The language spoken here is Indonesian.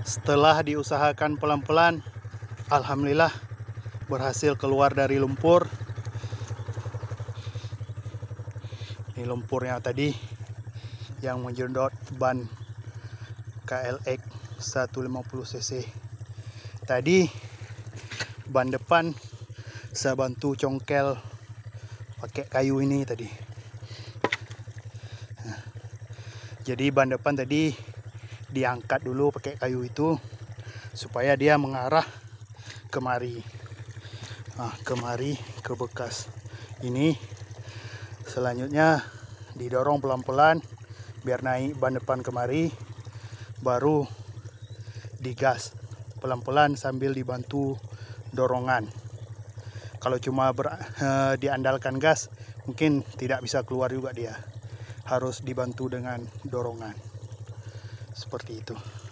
Setelah diusahakan pelan-pelan, alhamdulillah berhasil keluar dari lumpur. Ini lumpurnya tadi yang menjedot ban KLX 150cc. Tadi ban depan saya bantu congkel pakai kayu ini tadi. Jadi ban depan tadi diangkat dulu pakai kayu itu supaya dia mengarah kemari. Kemari ke bekas ini. Selanjutnya didorong pelan-pelan biar naik ban depan kemari, baru digas pelan-pelan sambil dibantu dorongan. Kalau cuma diandalkan gas, mungkin tidak bisa keluar juga dia. Harus dibantu dengan dorongan. Seperti itu.